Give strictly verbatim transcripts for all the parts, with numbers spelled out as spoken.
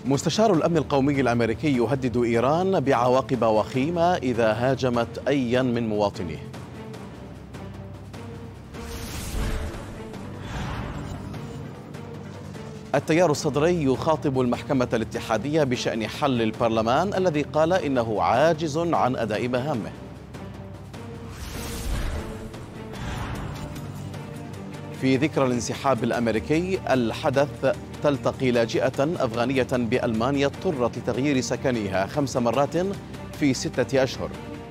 مستشار الأمن القومي الأمريكي يهدد إيران بعواقب وخيمة إذا هاجمت أيا من مواطنيه. التيار الصدري يخاطب المحكمة الاتحادية بشأن حل البرلمان الذي قال إنه عاجز عن أداء مهامه. في ذكرى الانسحاب الأمريكي الحدث تلتقي لاجئة أفغانية بألمانيا اضطرت لتغيير سكنها خمس مرات في ستة أشهر.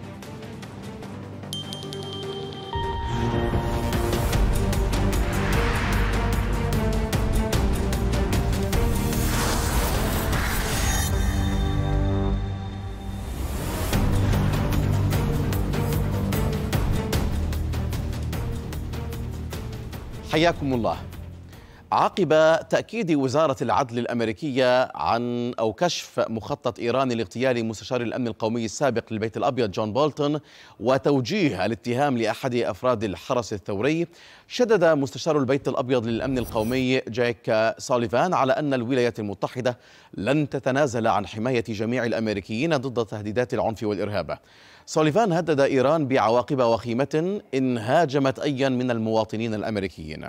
حياكم الله. عقب تأكيد وزارة العدل الأمريكية عن أو كشف مخطط إيران لاغتيال مستشار الأمن القومي السابق للبيت الأبيض جون بولتون وتوجيه الاتهام لأحد أفراد الحرس الثوري، شدد مستشار البيت الأبيض للأمن القومي جايك سوليفان على أن الولايات المتحدة لن تتنازل عن حماية جميع الأمريكيين ضد تهديدات العنف والإرهاب. سوليفان هدد إيران بعواقب وخيمة إن هاجمت أيا من المواطنين الأمريكيين.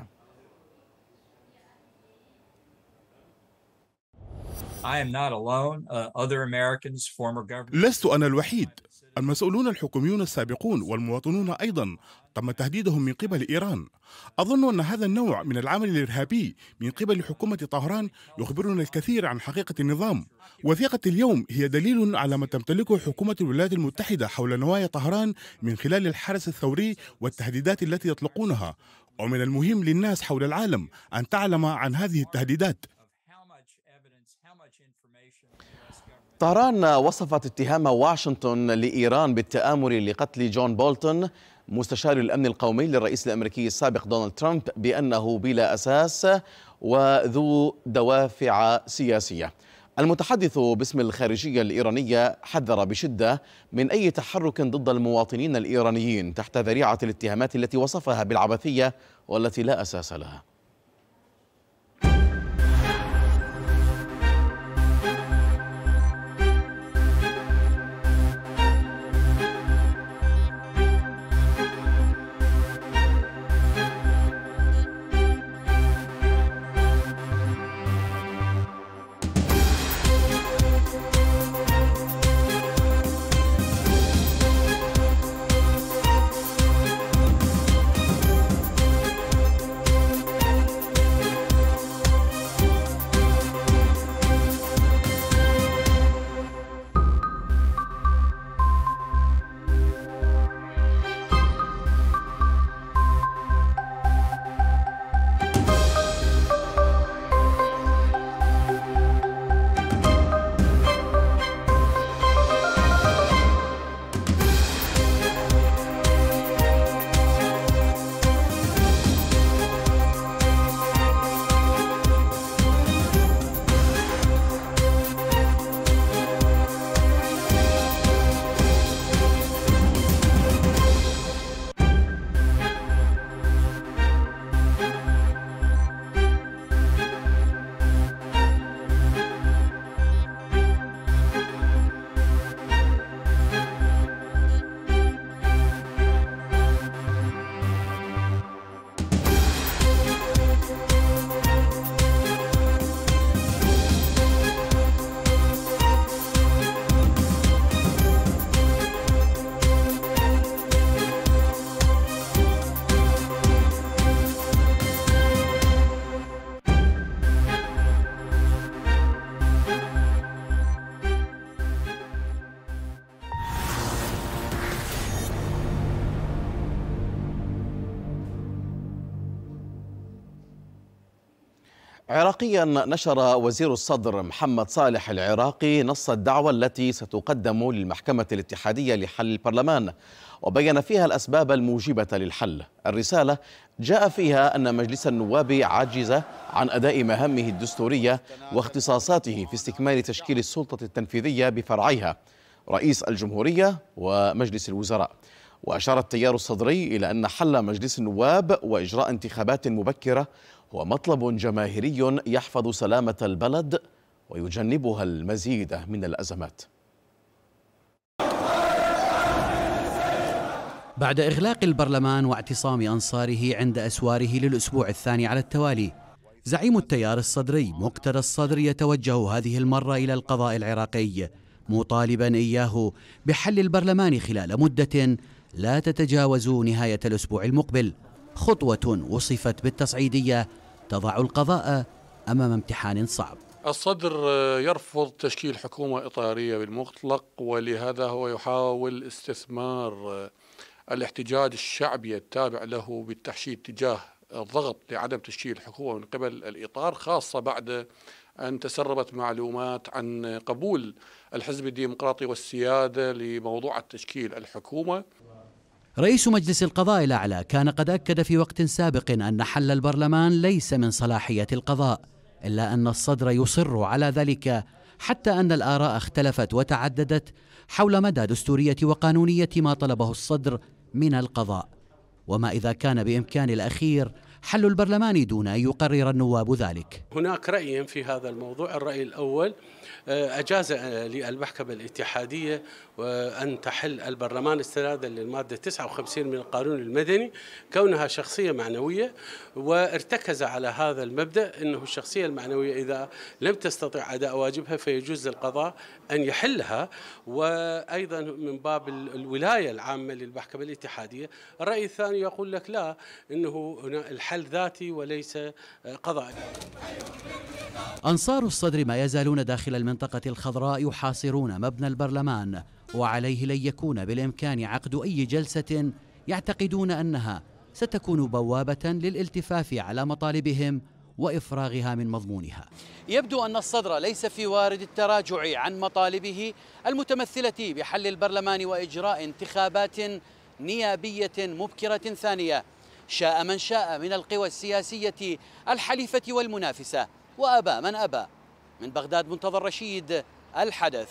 لست أنا الوحيد، المسؤولون الحكوميون السابقون والمواطنون أيضا تم تهديدهم من قبل إيران. أظن أن هذا النوع من العمل الإرهابي من قبل حكومة طهران يخبرنا الكثير عن حقيقة النظام. وثيقة اليوم هي دليل على ما تمتلكه حكومة الولايات المتحدة حول نوايا طهران من خلال الحرس الثوري والتهديدات التي يطلقونها، ومن المهم للناس حول العالم أن تعلم عن هذه التهديدات. طهران وصفت اتهام واشنطن لإيران بالتآمر لقتل جون بولتون مستشار الأمن القومي للرئيس الأمريكي السابق دونالد ترامب بأنه بلا أساس وذو دوافع سياسية. المتحدث باسم الخارجية الإيرانية حذر بشدة من أي تحرك ضد المواطنين الإيرانيين تحت ذريعة الاتهامات التي وصفها بالعبثية والتي لا أساس لها. عراقيا نشر وزير الصدر محمد صالح العراقي نص الدعوة التي ستقدم للمحكمة الاتحادية لحل البرلمان، وبين فيها الأسباب الموجبة للحل. الرسالة جاء فيها أن مجلس النواب عاجز عن أداء مهامه الدستورية واختصاصاته في استكمال تشكيل السلطة التنفيذية بفرعيها رئيس الجمهورية ومجلس الوزراء. وأشار التيار الصدري إلى أن حل مجلس النواب وإجراء انتخابات مبكرة هو مطلب جماهيري يحفظ سلامة البلد ويجنبها المزيد من الأزمات. بعد إغلاق البرلمان واعتصام أنصاره عند أسواره للأسبوع الثاني على التوالي، زعيم التيار الصدري مقتدى الصدر يتوجه هذه المرة إلى القضاء العراقي مطالبا إياه بحل البرلمان خلال مدة لا تتجاوز نهاية الأسبوع المقبل، خطوة وصفت بالتصعيدية تضع القضاء أمام امتحان صعب. الصدر يرفض تشكيل حكومة إطارية بالمطلق، ولهذا هو يحاول استثمار الاحتجاج الشعبي التابع له بالتحشيد تجاه الضغط لعدم تشكيل حكومة من قبل الإطار، خاصة بعد أن تسربت معلومات عن قبول الحزب الديمقراطي والسيادة لموضوع تشكيل الحكومة. رئيس مجلس القضاء الأعلى كان قد أكد في وقت سابق أن حل البرلمان ليس من صلاحية القضاء، إلا أن الصدر يصر على ذلك حتى أن الآراء اختلفت وتعددت حول مدى دستورية وقانونية ما طلبه الصدر من القضاء، وما إذا كان بإمكان الأخير حل البرلمان دون أن يقرر النواب ذلك. هناك رأيين في هذا الموضوع. الرأي الأول أجاز للمحكمة الاتحادية أن تحل البرلمان استنادا للمادة تسعة وخمسين من القانون المدني كونها شخصية معنوية، وارتكز على هذا المبدأ أنه الشخصية المعنوية إذا لم تستطع أداء واجبها فيجوز للقضاء أن يحلها، وأيضا من باب الولاية العامة للمحكمة الاتحادية. الرأي الثاني يقول لك لا، أنه الحل ذاتي وليس قضائي. أنصار الصدر ما يزالون داخل المنطقة الخضراء يحاصرون مبنى البرلمان، وعليه لن يكون بالإمكان عقد أي جلسة يعتقدون أنها ستكون بوابة للالتفاف على مطالبهم وإفراغها من مضمونها. يبدو أن الصدر ليس في وارد التراجع عن مطالبه المتمثلة بحل البرلمان وإجراء انتخابات نيابية مبكرة ثانية، شاء من شاء من القوى السياسية الحليفة والمنافسة، وأبى من أبى. من بغداد منتظر رشيد، الحدث.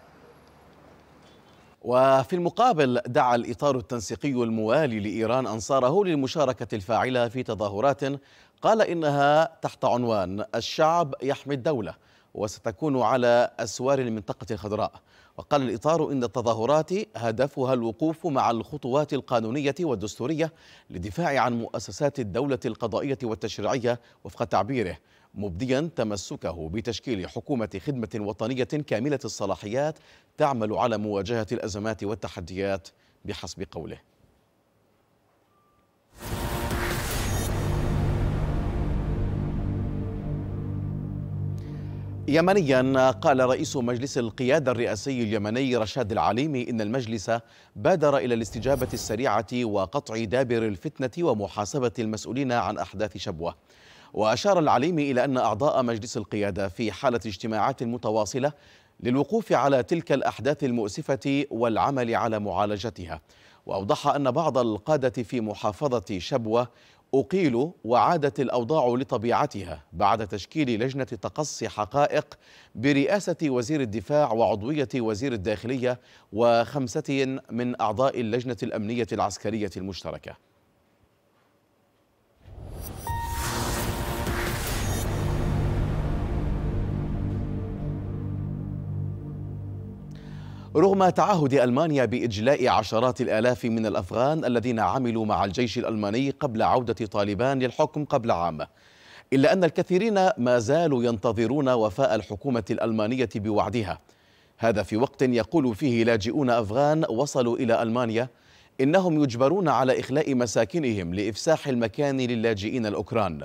وفي المقابل دعا الإطار التنسيقي الموالي لإيران أنصاره للمشاركة الفاعلة في تظاهرات قال إنها تحت عنوان الشعب يحمي الدولة، وستكون على أسوار المنطقة الخضراء. وقال الإطار إن التظاهرات هدفها الوقوف مع الخطوات القانونية والدستورية للدفاع عن مؤسسات الدولة القضائية والتشريعية وفق تعبيره، مبديا تمسكه بتشكيل حكومة خدمة وطنية كاملة الصلاحيات تعمل على مواجهة الأزمات والتحديات بحسب قوله. يمنيا، قال رئيس مجلس القيادة الرئاسي اليمني رشاد العليمي إن المجلس بادر إلى الاستجابة السريعة وقطع دابر الفتنة ومحاسبة المسؤولين عن أحداث شبوة. وأشار العليمي إلى أن أعضاء مجلس القيادة في حالة اجتماعات متواصلة للوقوف على تلك الأحداث المؤسفة والعمل على معالجتها. وأوضح أن بعض القادة في محافظة شبوة أقيلوا وعادت الأوضاع لطبيعتها بعد تشكيل لجنة تقصي حقائق برئاسة وزير الدفاع وعضوية وزير الداخلية وخمسة من أعضاء اللجنة الأمنية العسكرية المشتركة. رغم تعهد ألمانيا بإجلاء عشرات الآلاف من الأفغان الذين عملوا مع الجيش الألماني قبل عودة طالبان للحكم قبل عام، إلا أن الكثيرين ما زالوا ينتظرون وفاء الحكومة الألمانية بوعدها. هذا في وقت يقول فيه لاجئون أفغان وصلوا إلى ألمانيا إنهم يجبرون على إخلاء مساكنهم لإفساح المكان للاجئين الأوكران.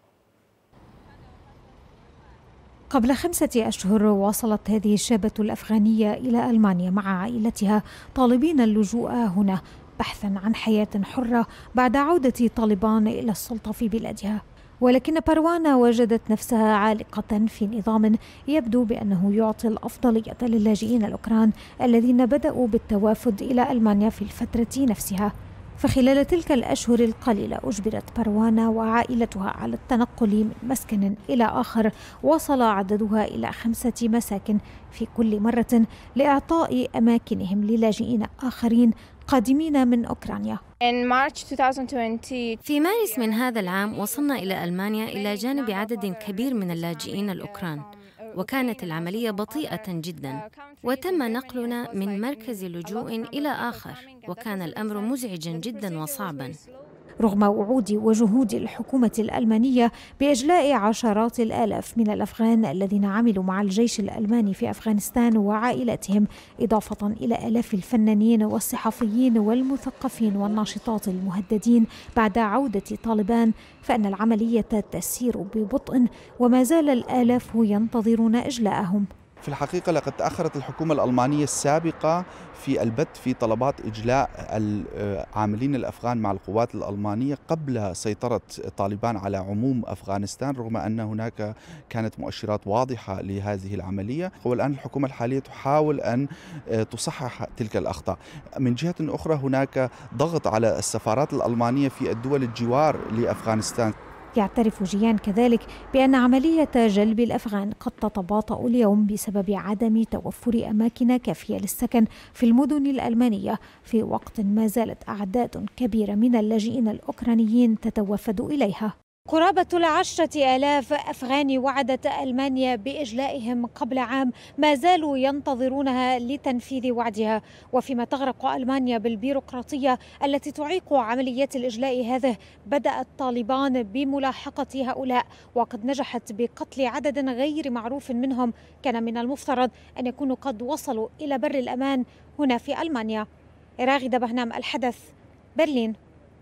قبل خمسة أشهر وصلت هذه الشابة الأفغانية إلى ألمانيا مع عائلتها طالبين اللجوء هنا بحثا عن حياة حرة بعد عودة طالبان إلى السلطة في بلادها. ولكن بروانة وجدت نفسها عالقة في نظام يبدو بأنه يعطي الأفضلية للاجئين الأوكران الذين بدأوا بالتوافد إلى ألمانيا في الفترة نفسها. فخلال تلك الأشهر القليلة أجبرت بروانة وعائلتها على التنقل من مسكن إلى آخر وصل عددها إلى خمسة مساكن في كل مرة لإعطاء أماكنهم للاجئين آخرين قادمين من أوكرانيا. في مارس من هذا العام وصلنا إلى ألمانيا إلى جانب عدد كبير من اللاجئين الأوكران، وكانت العملية بطيئة جدا، وتم نقلنا من مركز لجوء إلى آخر، وكان الأمر مزعجا جدا وصعبا. رغم وعود وجهود الحكومة الألمانية بإجلاء عشرات الآلاف من الأفغان الذين عملوا مع الجيش الألماني في أفغانستان وعائلاتهم، إضافة إلى آلاف الفنانين والصحفيين والمثقفين والناشطات المهددين بعد عودة طالبان، فإن العملية تسير ببطء وما زال الآلاف ينتظرون إجلاءهم. في الحقيقة لقد تأخرت الحكومة الألمانية السابقة في البت في طلبات إجلاء العاملين الأفغان مع القوات الألمانية قبل سيطرة طالبان على عموم أفغانستان، رغم أن هناك كانت مؤشرات واضحة لهذه العملية. والآن الحكومة الحالية تحاول أن تصحح تلك الأخطاء. من جهة أخرى هناك ضغط على السفارات الألمانية في الدول الجوار لأفغانستان. يعترف جيان كذلك بأن عملية جلب الأفغان قد تتباطأ اليوم بسبب عدم توفر أماكن كافية للسكن في المدن الألمانية، في وقت ما زالت أعداد كبيرة من اللاجئين الأوكرانيين تتوافد إليها. قرابة العشرة آلاف أفغاني وعدت ألمانيا بإجلائهم قبل عام ما زالوا ينتظرونها لتنفيذ وعدها، وفيما تغرق ألمانيا بالبيروقراطية التي تعيق عمليات الإجلاء هذه، بدأت طالبان بملاحقة هؤلاء، وقد نجحت بقتل عدد غير معروف منهم كان من المفترض أن يكونوا قد وصلوا إلى بر الأمان هنا في ألمانيا. راغدة بهنام، الحدث، برلين.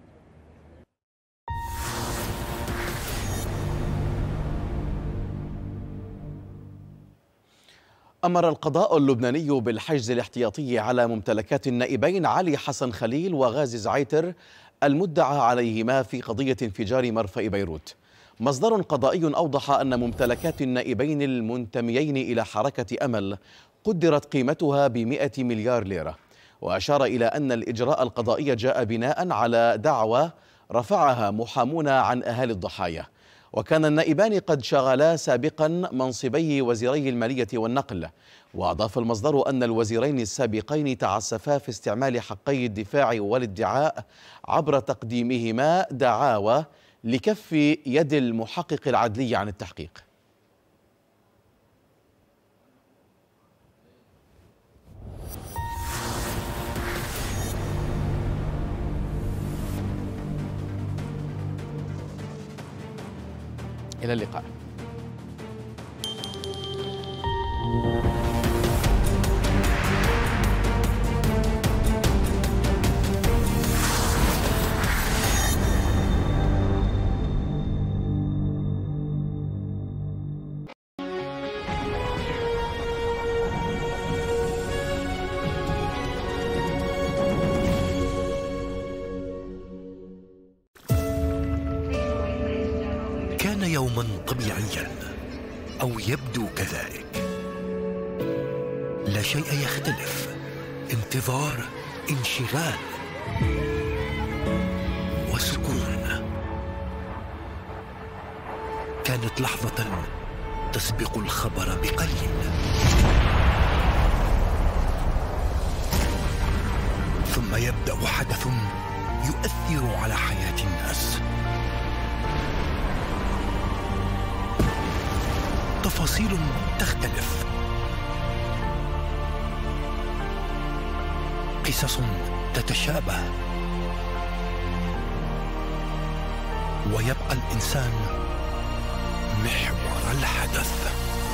أمر القضاء اللبناني بالحجز الاحتياطي على ممتلكات النائبين علي حسن خليل وغازي زعيتر المدعى عليهما في قضية انفجار مرفأ بيروت. مصدر قضائي أوضح أن ممتلكات النائبين المنتميين إلى حركة أمل قدرت قيمتها بمئة مليار ليرة، وأشار إلى أن الإجراء القضائي جاء بناء على دعوى رفعها محامون عن أهالي الضحايا. وكان النائبان قد شغلا سابقا منصبي وزيري المالية والنقل. وأضاف المصدر أن الوزيرين السابقين تعسفا في استعمال حقي الدفاع والادعاء عبر تقديمهما دعاوى لكف يد المحقق العدلي عن التحقيق. إلى اللقاء. كان يوما طبيعيا أو يبدو كذلك، لا شيء يختلف، انتظار، انشغال وسكون. كانت لحظة تسبق الخبر بقليل، ثم يبدأ حدث يؤثر على حياة الناس. تفاصيل تختلف، قصص تتشابه، ويبقى الإنسان محور الحدث.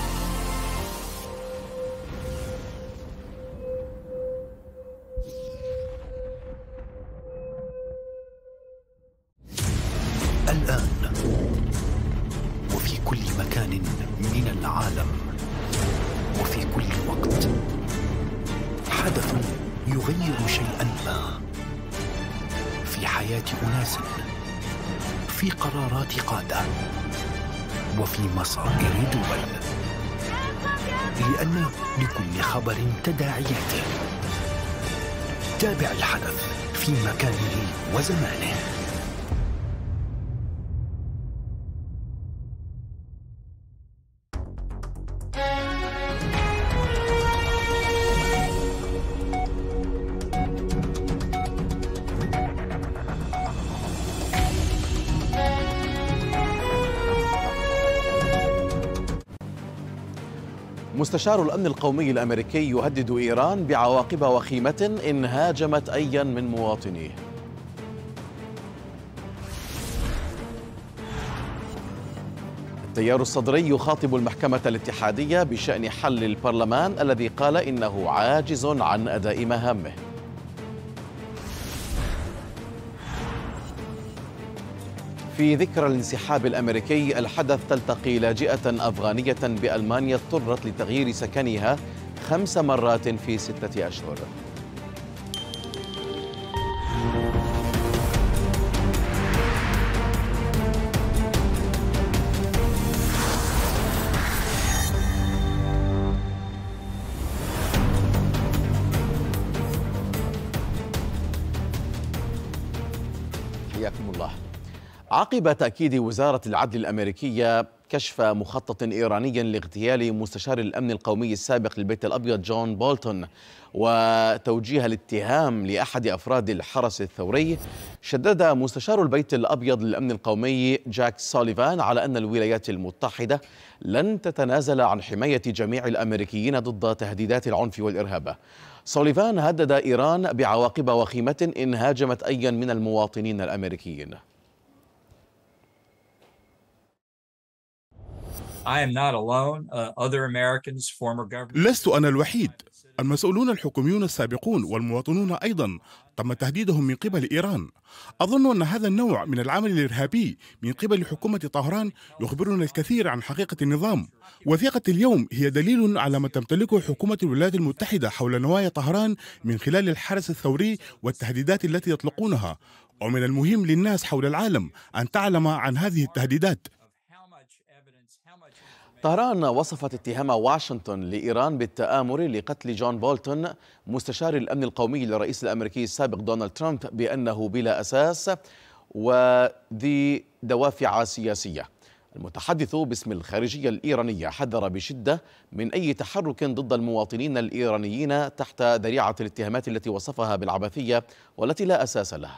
الآن وفي كل مكان من العالم وفي كل وقت، حدث يغير شيئا ما في حياة أناس، في قرارات قادة، وفي مصائر دول، لأن لكل خبر تداعياته. تابع الحدث في مكانه وزمانه. مستشار الأمن القومي الأمريكي يهدد إيران بعواقب وخيمة إن هاجمت أيا من مواطنيه. التيار الصدري يخاطب المحكمة الاتحادية بشأن حل البرلمان الذي قال إنه عاجز عن أداء مهامه. في ذكرى الانسحاب الأمريكي الحدث تلتقي لاجئة أفغانية بألمانيا اضطرت لتغيير سكنها خمس مرات في ستة أشهر. حياكم الله. عقب تأكيد وزارة العدل الأمريكية كشف مخطط إيراني لاغتيال مستشار الأمن القومي السابق للبيت الأبيض جون بولتون وتوجيه الاتهام لأحد أفراد الحرس الثوري، شدد مستشار البيت الأبيض للأمن القومي جاك سوليفان على أن الولايات المتحدة لن تتنازل عن حماية جميع الأمريكيين ضد تهديدات العنف والإرهاب. سوليفان هدد إيران بعواقب وخيمة إن هاجمت أيا من المواطنين الأمريكيين. لست أنا الوحيد، المسؤولون الحكوميون السابقون والمواطنون أيضا تم تهديدهم من قبل إيران. أظن أن هذا النوع من العمل الإرهابي من قبل حكومة طهران يخبرنا الكثير عن حقيقة النظام. وثيقة اليوم هي دليل على ما تمتلكه حكومة الولايات المتحدة حول نوايا طهران من خلال الحرس الثوري والتهديدات التي يطلقونها، ومن المهم للناس حول العالم أن تعلم عن هذه التهديدات. طهران وصفت اتهام واشنطن لإيران بالتآمر لقتل جون بولتون مستشار الأمن القومي للرئيس الأمريكي السابق دونالد ترامب بأنه بلا أساس وذي دوافع سياسية. المتحدث باسم الخارجية الإيرانية حذر بشدة من أي تحرك ضد المواطنين الإيرانيين تحت ذريعة الاتهامات التي وصفها بالعبثية والتي لا أساس لها.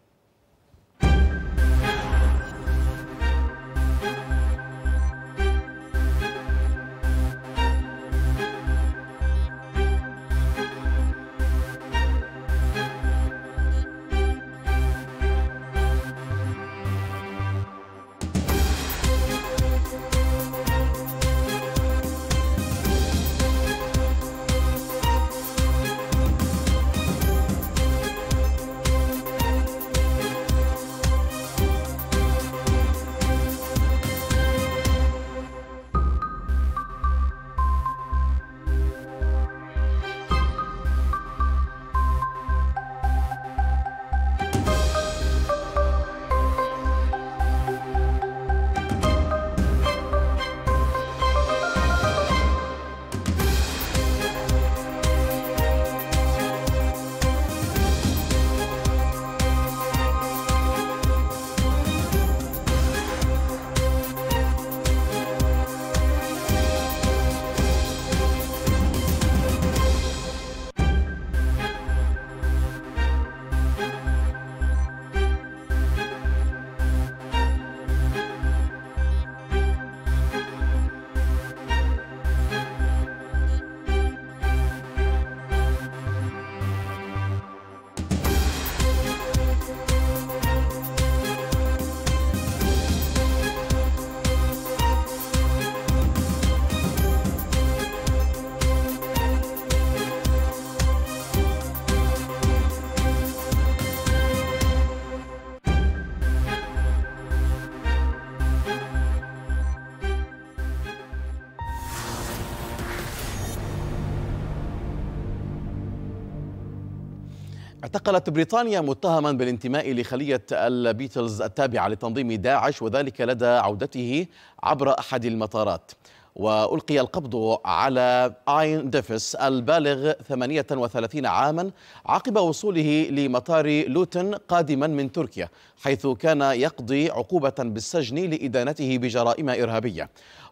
اعتقلت بريطانيا متهما بالانتماء لخلية البيتلز التابعة لتنظيم داعش، وذلك لدى عودته عبر أحد المطارات. وألقي القبض على آين ديفيس البالغ ثمانية وثلاثين عاما عقب وصوله لمطار لوتن قادما من تركيا، حيث كان يقضي عقوبة بالسجن لإدانته بجرائم إرهابية.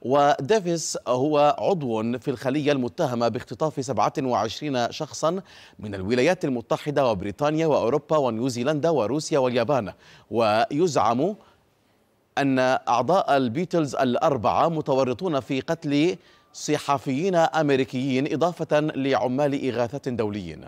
وديفيس هو عضو في الخلية المتهمة باختطاف سبعة وعشرين شخصا من الولايات المتحدة وبريطانيا وأوروبا ونيوزيلندا وروسيا واليابان. ويزعم أن أعضاء البيتلز الأربعة متورطون في قتل صحفيين أمريكيين إضافة لعمال إغاثة دوليين.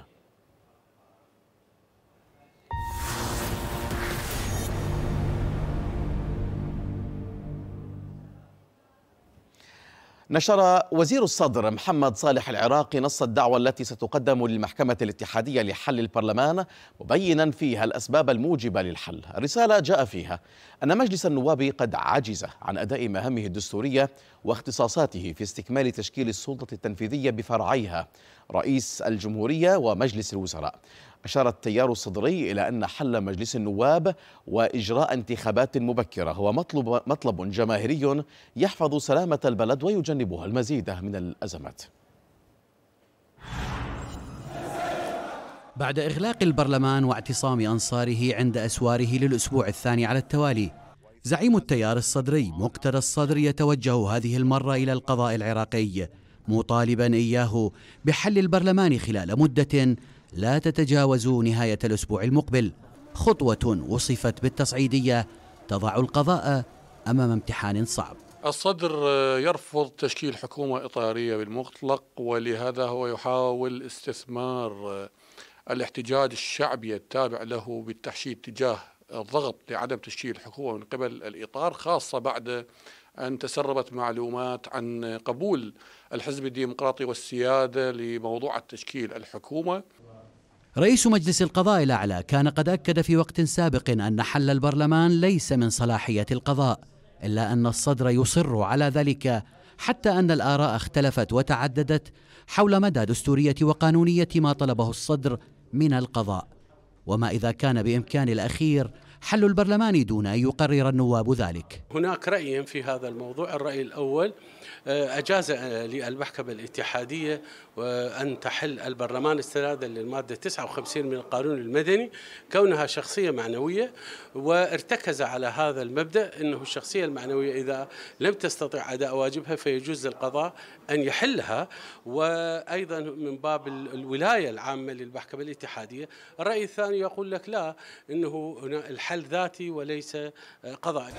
نشر وزير الصدر محمد صالح العراقي نص الدعوة التي ستقدم للمحكمة الاتحادية لحل البرلمان، مبينا فيها الأسباب الموجبة للحل. الرسالة جاء فيها أن مجلس النواب قد عجز عن أداء مهامه الدستورية واختصاصاته في استكمال تشكيل السلطة التنفيذية بفرعيها رئيس الجمهورية ومجلس الوزراء. أشار التيار الصدري إلى أن حل مجلس النواب وإجراء انتخابات مبكرة هو مطلب مطلب جماهيري يحفظ سلامة البلد ويجنبها المزيد من الأزمات. بعد إغلاق البرلمان واعتصام أنصاره عند أسواره للأسبوع الثاني على التوالي، زعيم التيار الصدري مقتدى الصدر يتوجه هذه المرة إلى القضاء العراقي مطالبا إياه بحل البرلمان خلال مدة لا تتجاوز نهاية الأسبوع المقبل، خطوة وصفت بالتصعيدية تضع القضاء أمام امتحان صعب. الصدر يرفض تشكيل حكومة إطارية بالمطلق، ولهذا هو يحاول استثمار الاحتجاج الشعبي التابع له بالتحشيد تجاه الضغط لعدم تشكيل حكومة من قبل الإطار، خاصة بعد أن تسربت معلومات عن قبول الحزب الديمقراطي والسيادة لموضوع تشكيل الحكومة. رئيس مجلس القضاء الأعلى كان قد أكد في وقت سابق أن حل البرلمان ليس من صلاحية القضاء، إلا أن الصدر يصر على ذلك حتى أن الآراء اختلفت وتعددت حول مدى دستورية وقانونية ما طلبه الصدر من القضاء، وما إذا كان بإمكان الأخير حل البرلمان دون أن يقرر النواب ذلك. هناك رأيين في هذا الموضوع. الرأي الأول أجاز للمحكمة الاتحادية أن تحل البرلمان استنادا للمادة تسعة وخمسين من القانون المدني كونها شخصية معنوية، وارتكز على هذا المبدأ أنه الشخصية المعنوية إذا لم تستطع أداء واجبها فيجوز للقضاء أن يحلها، وأيضا من باب الولاية العامة للمحكمة الاتحادية. الرأي الثاني يقول لك لا، أنه الحل ذاتي وليس قضائي.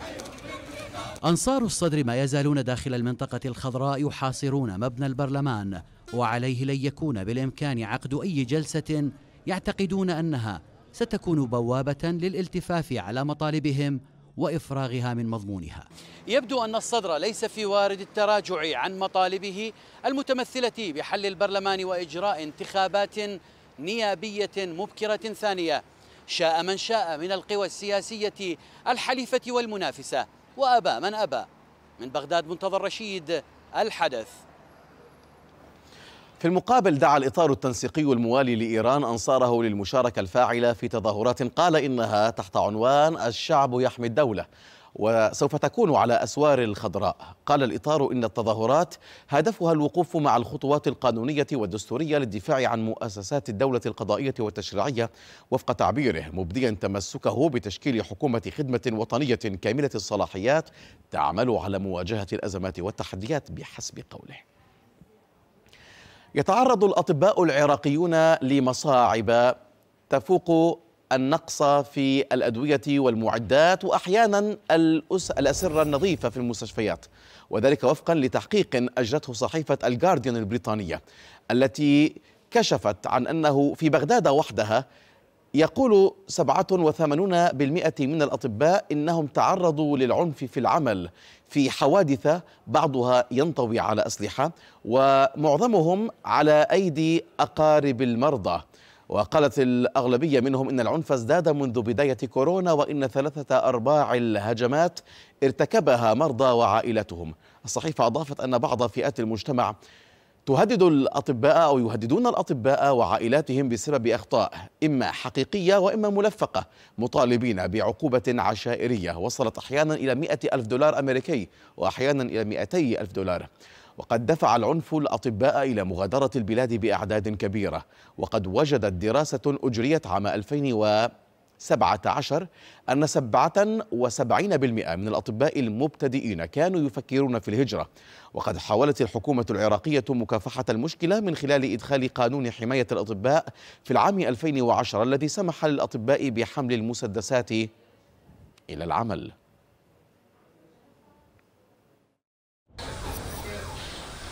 أنصار الصدر ما يزالون داخل المنطقة الخضراء يحاصرون مبنى البرلمان، وعليه لن يكون بالإمكان عقد أي جلسة يعتقدون أنها ستكون بوابة للالتفاف على مطالبهم وإفراغها من مضمونها. يبدو أن الصدر ليس في وارد التراجع عن مطالبه المتمثلة بحل البرلمان وإجراء انتخابات نيابية مبكرة ثانية، شاء من شاء من القوى السياسية الحليفة والمنافسة، وأبى من أبى. من بغداد منتظر رشيد، الحدث. في المقابل دعا الإطار التنسيقي الموالي لإيران أنصاره للمشاركة الفاعلة في تظاهرات قال إنها تحت عنوان الشعب يحمي الدولة، وسوف تكون على أسوار الخضراء. قال الإطار إن التظاهرات هدفها الوقوف مع الخطوات القانونية والدستورية للدفاع عن مؤسسات الدولة القضائية والتشريعية وفق تعبيره، مبديا تمسكه بتشكيل حكومة خدمة وطنية كاملة الصلاحيات تعمل على مواجهة الأزمات والتحديات بحسب قوله. يتعرض الأطباء العراقيون لمصاعب تفوق النقص في الأدوية والمعدات وأحيانا الأسرة النظيفة في المستشفيات، وذلك وفقا لتحقيق أجرته صحيفة الجارديان البريطانية التي كشفت عن أنه في بغداد وحدها يقول سبعة وثمانين بالمئة من الأطباء إنهم تعرضوا للعنف في العمل في حوادث بعضها ينطوي على أسلحة ومعظمهم على أيدي أقارب المرضى. وقالت الأغلبية منهم إن العنف ازداد منذ بداية كورونا، وإن ثلاثة أرباع الهجمات ارتكبها مرضى وعائلتهم. الصحيفة أضافت أن بعض فئات المجتمع تهدد الأطباء أو يهددون الأطباء وعائلاتهم بسبب أخطاء إما حقيقية وإما ملفقة، مطالبين بعقوبة عشائرية وصلت أحيانا إلى مئة ألف دولار أمريكي وأحيانا إلى مئتي ألف دولار. وقد دفع العنف الأطباء إلى مغادرة البلاد بأعداد كبيرة. وقد وجدت دراسة أجريت عام ألفين وسبعة عشر أن سبعة وسبعين بالمئة من الأطباء المبتدئين كانوا يفكرون في الهجرة. وقد حاولت الحكومة العراقية مكافحة المشكلة من خلال إدخال قانون حماية الأطباء في العام ألفين وعشرة الذي سمح للأطباء بحمل المسدسات إلى العمل.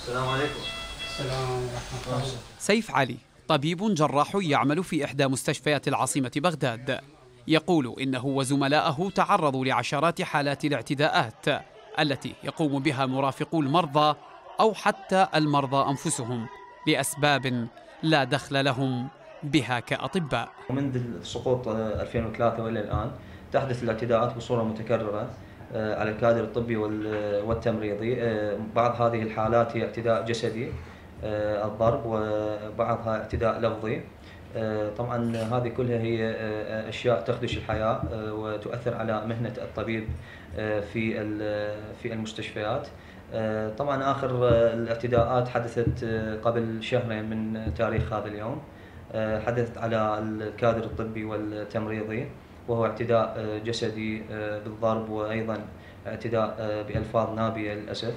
السلام عليكم. السلام ورحمة الله. سيف علي طبيب جراح يعمل في إحدى مستشفيات العاصمة بغداد، يقول إنه وزملائه تعرضوا لعشرات حالات الاعتداءات التي يقوم بها مرافقو المرضى أو حتى المرضى أنفسهم لأسباب لا دخل لهم بها كأطباء. منذ سقوط ألفين وثلاثة وإلى الآن تحدث الاعتداءات بصورة متكررة على الكادر الطبي والتمريضي. بعض هذه الحالات هي اعتداء جسدي الضرب، وبعضها اعتداء لفظي. طبعا هذه كلها هي أشياء تخدش الحياة وتؤثر على مهنة الطبيب في في المستشفيات. طبعا آخر الاعتداءات حدثت قبل شهرين من تاريخ هذا اليوم، حدثت على الكادر الطبي والتمريضي، وهو اعتداء جسدي بالضرب وأيضا اعتداء بألفاظ نابية للأسف.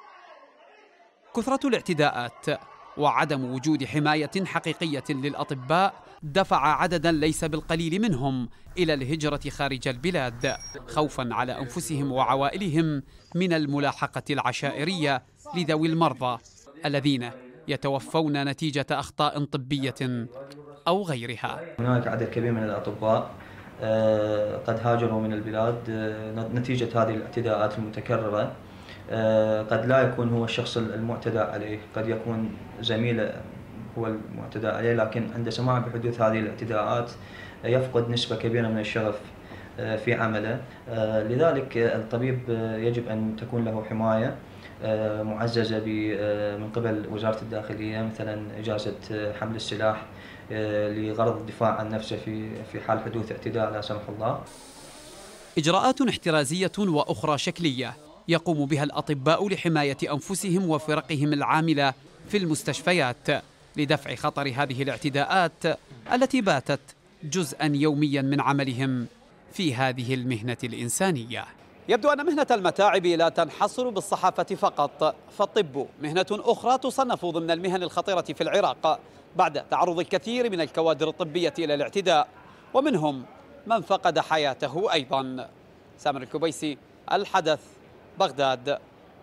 كثرة الاعتداءات وعدم وجود حماية حقيقية للأطباء دفع عددا ليس بالقليل منهم إلى الهجرة خارج البلاد خوفا على أنفسهم وعوائلهم من الملاحقة العشائرية لذوي المرضى الذين يتوفون نتيجة أخطاء طبية أو غيرها. هناك عدد كبير من الأطباء قد هاجروا من البلاد نتيجة هذه الاعتداءات المتكررة. قد لا يكون هو الشخص المعتدى عليه، قد يكون زميله هو المعتدى عليه، لكن عند سماع بحدوث هذه الاعتداءات يفقد نسبة كبيرة من الشغف في عمله. لذلك الطبيب يجب أن تكون له حماية معززة من قبل وزارة الداخلية، مثلا إجازة حمل السلاح لغرض الدفاع عن نفسه في في حال حدوث اعتداء لا سمح الله. إجراءات احترازية وأخرى شكلية يقوم بها الأطباء لحماية أنفسهم وفرقهم العاملة في المستشفيات لدفع خطر هذه الاعتداءات التي باتت جزءا يوميا من عملهم في هذه المهنة الإنسانية. يبدو أن مهنة المتاعب لا تنحصر بالصحافة فقط، فالطب مهنة أخرى تصنف ضمن المهن الخطيرة في العراق بعد تعرض الكثير من الكوادر الطبية إلى الاعتداء، ومنهم من فقد حياته أيضا. سامر الكبيسي، الحدث، بغداد.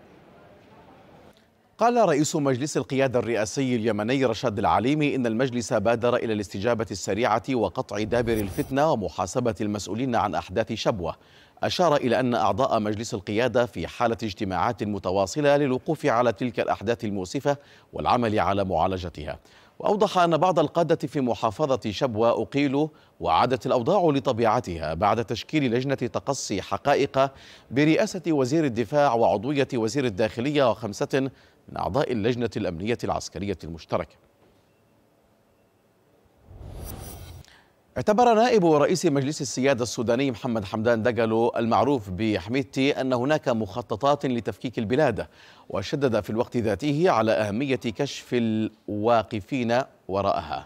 قال رئيس مجلس القيادة الرئاسي اليمني رشاد العليمي إن المجلس بادر إلى الاستجابة السريعة وقطع دابر الفتنة ومحاسبة المسؤولين عن أحداث شبوة. أشار إلى أن أعضاء مجلس القيادة في حالة اجتماعات متواصلة للوقوف على تلك الأحداث المؤسفة والعمل على معالجتها. وأوضح أن بعض القادة في محافظة شبوة أقيلوا وعادت الأوضاع لطبيعتها بعد تشكيل لجنة تقصي حقائق برئاسة وزير الدفاع وعضوية وزير الداخلية وخمسة من أعضاء اللجنة الأمنية العسكرية المشتركة. اعتبر نائب رئيس مجلس السيادة السوداني محمد حمدان دقلو المعروف بحميدتي أن هناك مخططات لتفكيك البلاد، وشدد في الوقت ذاته على أهمية كشف الواقفين وراءها.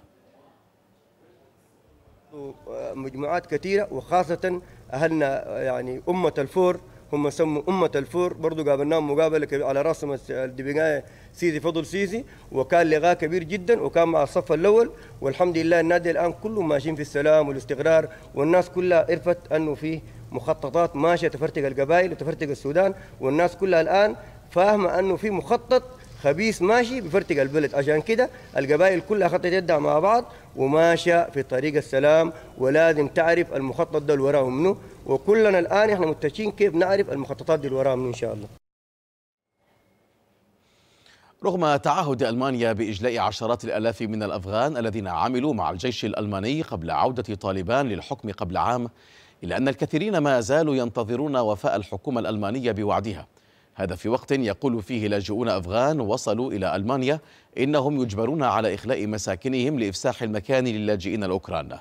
مجموعات كثيرة وخاصة أهلنا يعني أمة الفور، هم سموا أمة الفور، برضو قابلناهم مقابلة على رأسهم الدبقاية سيسي فضل سيسي، وكان لقاء كبير جدا وكان مع الصف الأول، والحمد لله النادي الآن كلهم ماشيين في السلام والاستقرار، والناس كلها عرفت أنه فيه مخططات ماشية تفرتق القبائل وتفرتق السودان، والناس كلها الآن فاهمة أنه في مخطط خبيث ماشي بفرتق البلد. عشان كده القبائل كلها خطت يدها مع بعض وماشية في طريق السلام، ولازم تعرف المخطط ده اللي وراه منه، وكلنا الآن احنا متشين كيف نعرف المخططات دي اللي وراه منه إن شاء الله. رغم تعهد ألمانيا بإجلاء عشرات الآلاف من الأفغان الذين عملوا مع الجيش الألماني قبل عودة طالبان للحكم قبل عام، إلا أن الكثيرين ما زالوا ينتظرون وفاء الحكومة الألمانية بوعدها. هذا في وقت يقول فيه لاجئون أفغان وصلوا إلى ألمانيا إنهم يجبرون على إخلاء مساكنهم لإفساح المكان للاجئين الأوكران.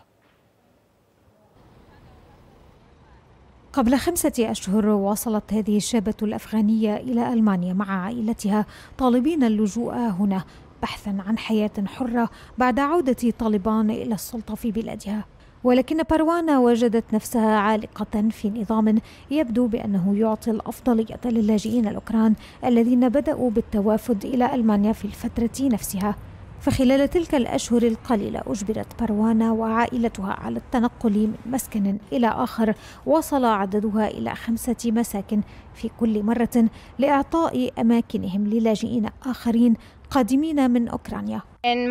قبل خمسة أشهر وصلت هذه الشابة الأفغانية إلى ألمانيا مع عائلتها طالبين اللجوء هنا بحثا عن حياة حرة بعد عودة طالبان إلى السلطة في بلادها. ولكن بروانة وجدت نفسها عالقة في نظام يبدو بأنه يعطي الأفضلية للاجئين الأوكران الذين بدأوا بالتوافد إلى ألمانيا في الفترة نفسها. فخلال تلك الأشهر القليلة أجبرت بروانة وعائلتها على التنقل من مسكن إلى آخر وصل عددها إلى خمسة مساكن في كل مرة لإعطاء أماكنهم للاجئين آخرين قادمين من أوكرانيا.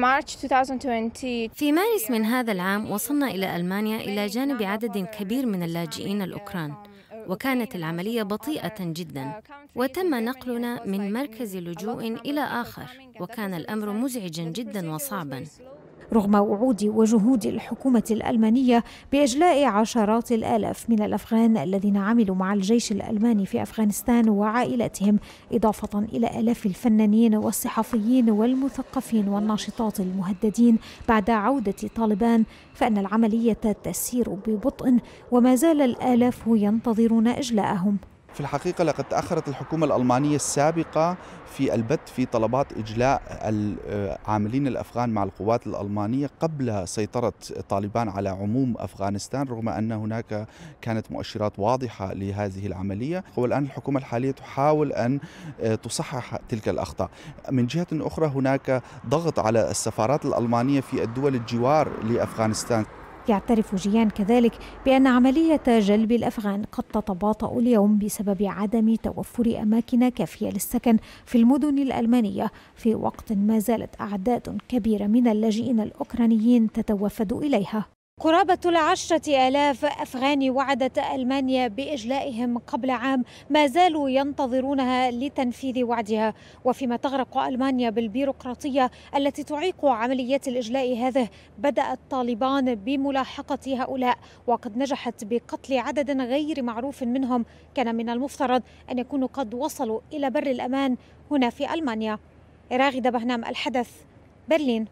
في مارس من هذا العام وصلنا إلى ألمانيا إلى جانب عدد كبير من اللاجئين الأوكران، وكانت العملية بطيئة جدا، وتم نقلنا من مركز لجوء إلى آخر، وكان الأمر مزعجا جدا وصعبا. رغم وعود وجهود الحكومة الألمانية بإجلاء عشرات الآلاف من الأفغان الذين عملوا مع الجيش الألماني في أفغانستان وعائلاتهم، إضافة إلى آلاف الفنانين والصحفيين والمثقفين والناشطات المهددين بعد عودة طالبان، فإن العملية تسير ببطء وما زال الآلاف ينتظرون إجلاءهم. في الحقيقة لقد تأخرت الحكومة الألمانية السابقة في البت في طلبات إجلاء العاملين الأفغان مع القوات الألمانية قبل سيطرة طالبان على عموم أفغانستان، رغم أن هناك كانت مؤشرات واضحة لهذه العملية. والآن الحكومة الحالية تحاول أن تصحح تلك الأخطاء. من جهة أخرى هناك ضغط على السفارات الألمانية في الدول الجوار لأفغانستان. يعترف جيان كذلك بأن عملية جلب الأفغان قد تتباطأ اليوم بسبب عدم توفر أماكن كافية للسكن في المدن الألمانية، في وقت ما زالت أعداد كبيرة من اللاجئين الأوكرانيين تتوافد إليها. قرابة العشرة آلاف أفغاني وعدت ألمانيا بإجلائهم قبل عام ما زالوا ينتظرونها لتنفيذ وعدها، وفيما تغرق ألمانيا بالبيروقراطية التي تعيق عمليات الإجلاء هذه، بدأت طالبان بملاحقة هؤلاء وقد نجحت بقتل عدد غير معروف منهم كان من المفترض أن يكونوا قد وصلوا إلى بر الأمان هنا في ألمانيا. راغدة بهنام، الحدث، برلين.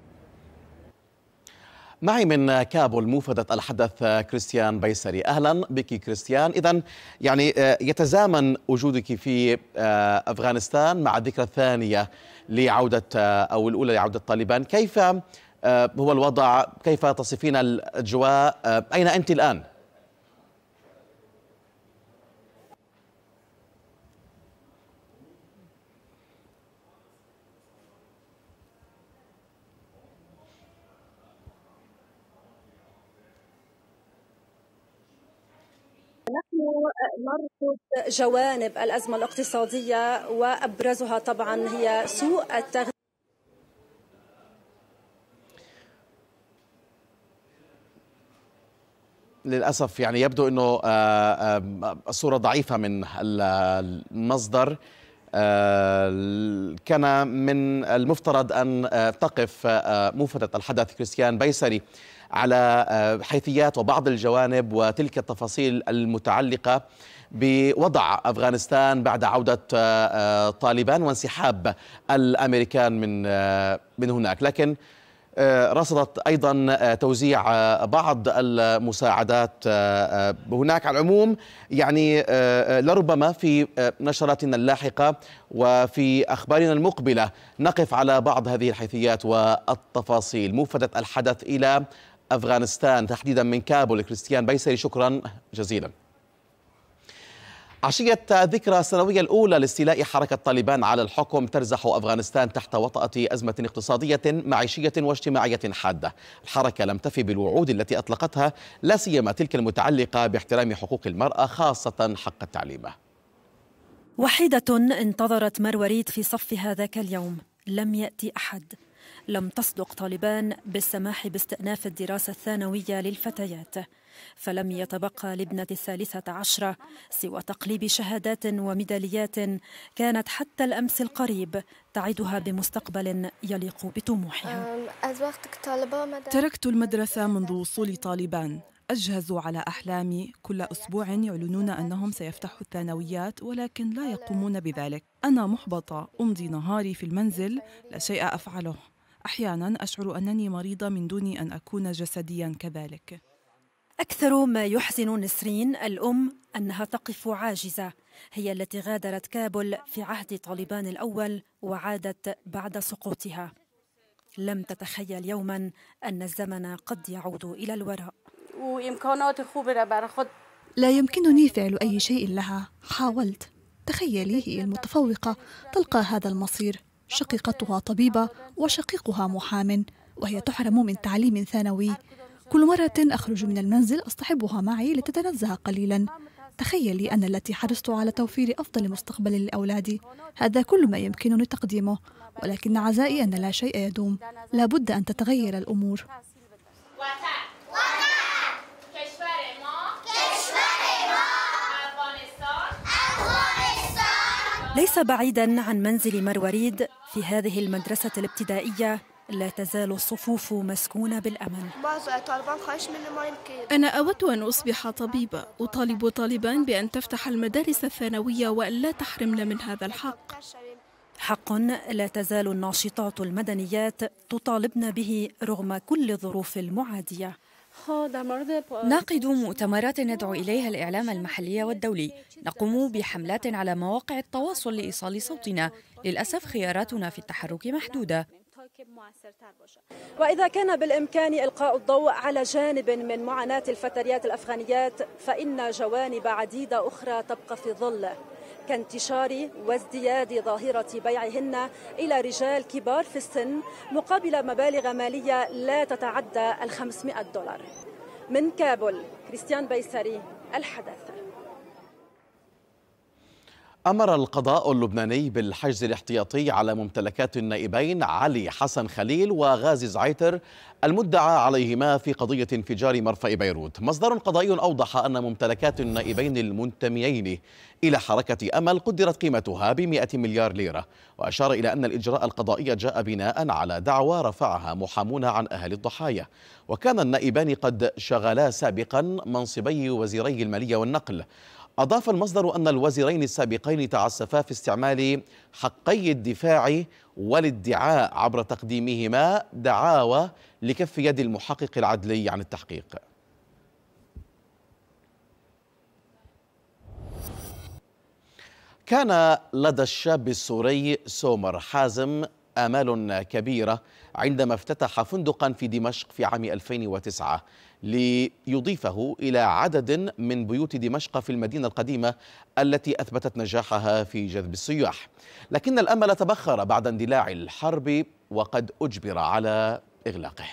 معي من كابول موفدة الحدث كريستيان بيسري. أهلا بك كريستيان. إذن يعني يتزامن وجودك في أفغانستان مع الذكرى الثانية لعودة أو الأولى لعودة طالبان، كيف هو الوضع؟ كيف تصفين الأجواء؟ أين أنت الآن؟ نحن نرصد جوانب الأزمة الاقتصادية، وأبرزها طبعا هي سوء التغذية. للأسف يعني يبدو أنه الصورة ضعيفة من المصدر. كان من المفترض أن تقف موفدة الحدث كريستيان بيسري على حيثيات وبعض الجوانب وتلك التفاصيل المتعلقة بوضع أفغانستان بعد عودة طالبان وانسحاب الأمريكان من من هناك، لكن رصدت أيضا توزيع بعض المساعدات هناك. على العموم يعني لربما في نشراتنا اللاحقة وفي أخبارنا المقبلة نقف على بعض هذه الحيثيات والتفاصيل. موفدة الحدث إلى أفغانستان تحديدا من كابول كريستيان بيسري، شكرا جزيلا. عشية الذكرى السنوية الأولى لاستيلاء حركة طالبان على الحكم ترزح أفغانستان تحت وطأة أزمة اقتصادية معيشية واجتماعية حادة. الحركة لم تفي بالوعود التي أطلقتها، لا سيما تلك المتعلقة باحترام حقوق المرأة خاصة حق التعليم. وحيدة انتظرت مروريد في صف هذاك اليوم، لم يأتي أحد. لم تصدق طالبان بالسماح باستئناف الدراسة الثانوية للفتيات، فلم يتبقى لابنة الثالثة عشرة سوى تقليب شهادات وميداليات كانت حتى الأمس القريب تعدها بمستقبل يليق بطموحها. تركت المدرسة منذ وصول طالبان. أجهزوا على أحلامي، كل أسبوع يعلنون أنهم سيفتحوا الثانويات ولكن لا يقومون بذلك. أنا محبطة، أمضي نهاري في المنزل، لا شيء أفعله. أحيانا أشعر أنني مريضة من دون أن أكون جسديا كذلك. أكثر ما يحزن نسرين الأم أنها تقف عاجزة. هي التي غادرت كابول في عهد طالبان الأول وعادت بعد سقوطها. لم تتخيل يوما أن الزمن قد يعود إلى الوراء. لا يمكنني فعل أي شيء لها. حاولت. تخيلي هي المتفوقة تلقى هذا المصير. شقيقتها طبيبة وشقيقها محام، وهي تحرم من تعليم ثانوي. كل مرة أخرج من المنزل أصطحبها معي لتتنزه قليلا. تخيلي أنا التي حرصت على توفير أفضل مستقبل لأولادي. هذا كل ما يمكنني تقديمه، ولكن عزائي أن لا شيء يدوم. لا بد أن تتغير الأمور. ليس بعيداً عن منزل مرواريد في هذه المدرسة الابتدائية لا تزال الصفوف مسكونة بالأمل. أنا أود أن أصبح طبيبة. أطالب طالبان بأن تفتح المدارس الثانوية وأن لا تحرمنا من هذا الحق. حق لا تزال الناشطات المدنيات تطالبن به رغم كل الظروف المعادية. نعقد مؤتمرات ندعو إليها الإعلام المحلي والدولي. نقوم بحملات على مواقع التواصل لإيصال صوتنا. للأسف خياراتنا في التحرك محدودة. وإذا كان بالإمكان إلقاء الضوء على جانب من معاناة الفتيات الأفغانيات، فإن جوانب عديدة أخرى تبقى في ظل، كانتشار وازدياد ظاهرة بيعهن إلى رجال كبار في السن مقابل مبالغ مالية لا تتعدى الخمسمائة دولار. من كابول، كريستيان بيسري، الحدث. أمر القضاء اللبناني بالحجز الاحتياطي على ممتلكات النائبين علي حسن خليل وغازي زعيتر المدعى عليهما في قضية انفجار مرفأ بيروت. مصدر قضائي أوضح أن ممتلكات النائبين المنتميين إلى حركة أمل قدرت قيمتها بمئة مليار ليرة، وأشار إلى أن الإجراء القضائي جاء بناء على دعوى رفعها محامون عن أهل الضحايا. وكان النائبان قد شغلا سابقا منصبي وزيري المالية والنقل. أضاف المصدر أن الوزيرين السابقين تعسفا في استعمال حقي الدفاع والادعاء عبر تقديمهما دعاوى لكف يد المحقق العدلي عن التحقيق. كان لدى الشاب السوري سومر حازم آمال كبيرة عندما افتتح فندقا في دمشق في عام ألفين وتسعة ليضيفه إلى عدد من بيوت دمشق في المدينة القديمة التي أثبتت نجاحها في جذب السياح، لكن الأمل تبخر بعد اندلاع الحرب وقد أجبر على إغلاقه.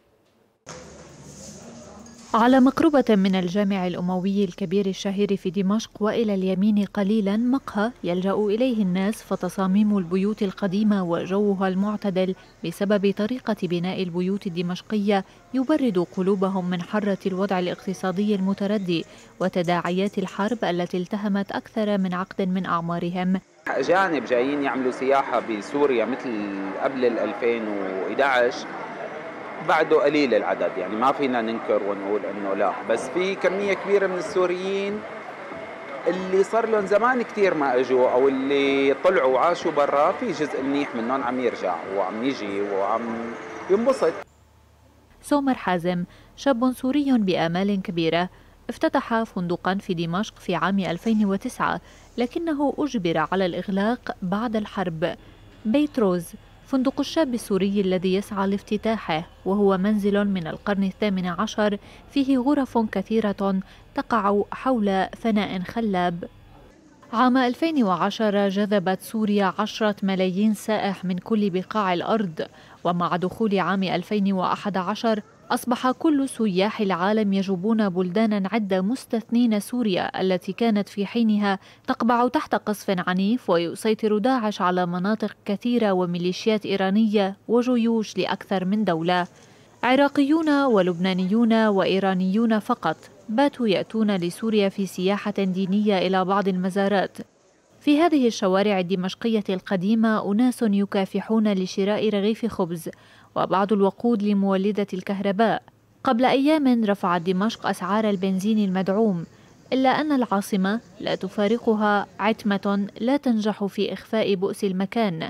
على مقربة من الجامع الأموي الكبير الشهير في دمشق وإلى اليمين قليلا مقهى يلجأ إليه الناس، فتصاميم البيوت القديمة وجوها المعتدل بسبب طريقة بناء البيوت الدمشقية يبرد قلوبهم من حرة الوضع الاقتصادي المتردي وتداعيات الحرب التي التهمت أكثر من عقد من أعمارهم. أجانب جايين يعملوا سياحة بسوريا مثل قبل ألفين وإحدى عشر بعده قليل العدد، يعني ما فينا ننكر ونقول انه لا، بس في كميه كبيره من السوريين اللي صار لهم زمان كثير ما اجوا او اللي طلعوا وعاشوا برا، في جزء منيح منهم عم يرجع وعم يجي وعم ينبسط. سومر حازم شاب سوري بآمال كبيرة افتتح فندقا في دمشق في عام ألفين وتسعة، لكنه أجبر على الإغلاق بعد الحرب. بيت روز فندق الشاب السوري الذي يسعى لافتتاحه، وهو منزل من القرن الثامن عشر فيه غرف كثيرة تقع حول فناء خلاب. عام ألفين وعشرة جذبت سوريا عشرة ملايين سائح من كل بقاع الأرض، ومع دخول عام ألفين وأحد عشر أصبح كل سياح العالم يجوبون بلدانا عدة مستثنين سوريا التي كانت في حينها تقبع تحت قصف عنيف ويسيطر داعش على مناطق كثيرة وميليشيات إيرانية وجيوش لأكثر من دولة. عراقيون ولبنانيون وإيرانيون فقط باتوا يأتون لسوريا في سياحة دينية إلى بعض المزارات. في هذه الشوارع الدمشقية القديمة أناس يكافحون لشراء رغيف خبز وبعض الوقود لمولدة الكهرباء. قبل أيام رفعت دمشق أسعار البنزين المدعوم، إلا أن العاصمة لا تفارقها عتمة لا تنجح في إخفاء بؤس المكان،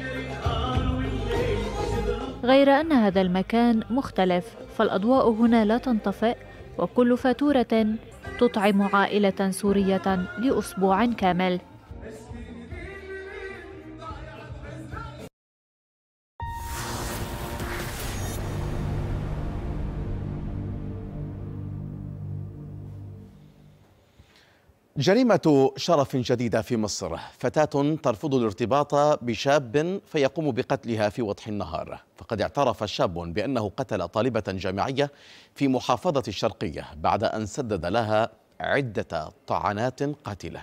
غير أن هذا المكان مختلف، فالأضواء هنا لا تنطفئ وكل فاتورة تطعم عائلة سورية لأسبوع كامل. جريمة شرف جديدة في مصر. فتاة ترفض الارتباط بشاب فيقوم بقتلها في وضح النهار. فقد اعترف شاب بأنه قتل طالبة جامعية في محافظة الشرقية بعد أن سدد لها عدة طعنات قاتلة.